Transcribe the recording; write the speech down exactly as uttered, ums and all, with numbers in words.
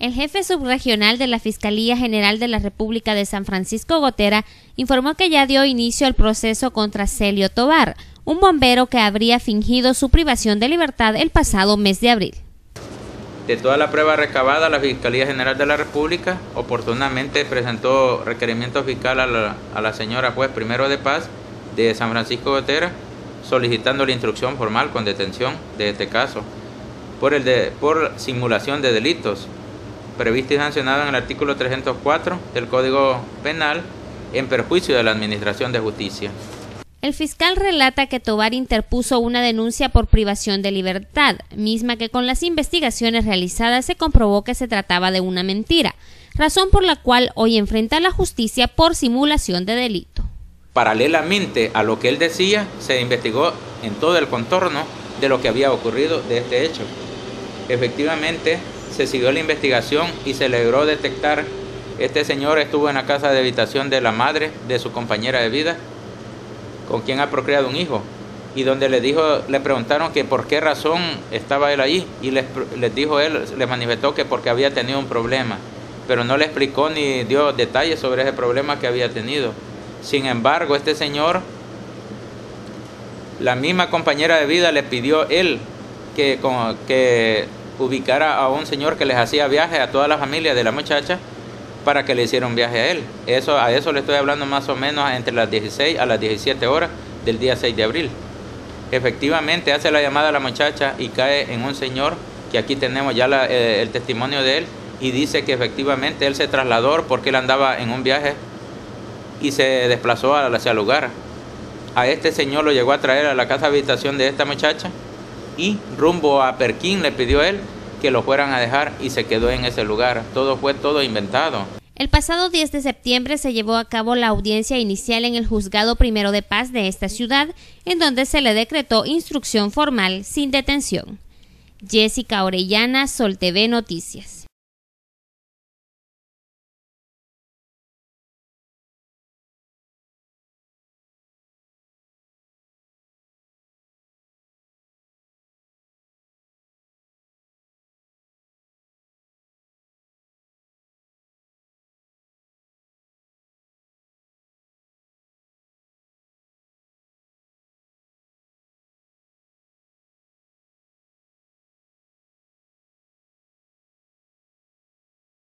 El jefe subregional de la Fiscalía General de la República de San Francisco Gotera informó que ya dio inicio al proceso contra Celio Tovar, un bombero que habría fingido su privación de libertad el pasado mes de abril. De toda la prueba recabada, la Fiscalía General de la República oportunamente presentó requerimiento fiscal a la, a la señora juez primero de paz de San Francisco Gotera, solicitando la instrucción formal con detención de este caso por, el de, por simulación de delitos, previsto y sancionado en el artículo trescientos cuatro del Código Penal en perjuicio de la Administración de Justicia. El fiscal relata que Tovar interpuso una denuncia por privación de libertad, misma que con las investigaciones realizadas se comprobó que se trataba de una mentira, razón por la cual hoy enfrenta a la justicia por simulación de delito. Paralelamente a lo que él decía, se investigó en todo el contorno de lo que había ocurrido de este hecho. Efectivamente, se siguió la investigación y se logró detectar, este señor estuvo en la casa de habitación de la madre de su compañera de vida, con quien ha procreado un hijo, y donde le dijo, le preguntaron que por qué razón estaba él allí, y les, les dijo él, les manifestó que porque había tenido un problema, pero no le explicó ni dio detalles sobre ese problema que había tenido. Sin embargo, este señor, la misma compañera de vida le pidió él que, que ubicara a un señor que les hacía viaje a toda la familia de la muchacha para que le hiciera un viaje a él. Eso, a eso le estoy hablando más o menos entre las dieciséis a las diecisiete horas del día seis de abril. Efectivamente hace la llamada a la muchacha y cae en un señor, que aquí tenemos ya la, eh, el testimonio de él, y dice que efectivamente él se trasladó porque él andaba en un viaje y se desplazó hacia el lugar. A este señor lo llegó a traer a la casa de habitación de esta muchacha y rumbo a Perquín le pidió él que lo fueran a dejar y se quedó en ese lugar. Todo fue todo inventado. El pasado diez de septiembre se llevó a cabo la audiencia inicial en el Juzgado Primero de Paz de esta ciudad, en donde se le decretó instrucción formal sin detención. Jessica Orellana, Sol T V Noticias.